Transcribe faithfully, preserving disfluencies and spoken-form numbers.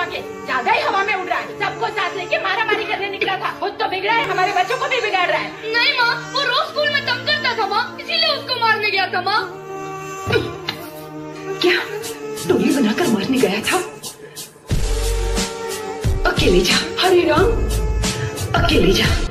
छुपा के ज्यादा ही हवा में उड़ रहा है। सबको साथ लेके मारा मारी करने निकला था। खुद तो बिगड़ा है, हमारे बच्चों को भी बिगाड़ रहा है। नहीं माँ, वो रोज स्कूल में तंग करता था माँ, इसीलिए उसको मारने गया था माँ। क्या टोली बनाकर मारने गया था? अकेले जा हरे राम, अकेले जा।